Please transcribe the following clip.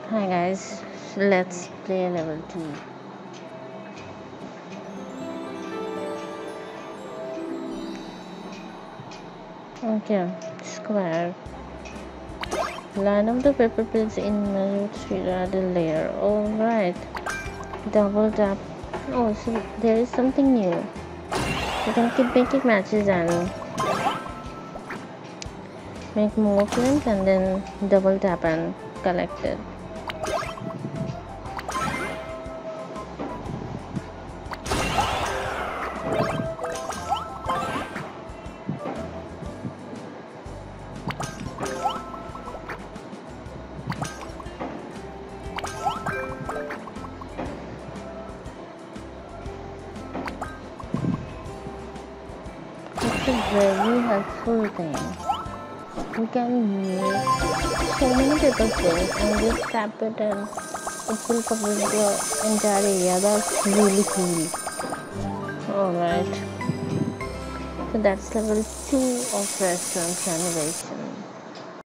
Hi guys, let's play level 2. Okay, square. Line up the paper plates in a the layer. Alright. Double tap. Oh, so there is something new. You can keep making matches and make more films and then double tap and collect it. It's a very helpful thing. You can make so many paper plates and just tap it and it will cover the entire area. That's really cool. Alright. So that's level 2 of restaurant renovation.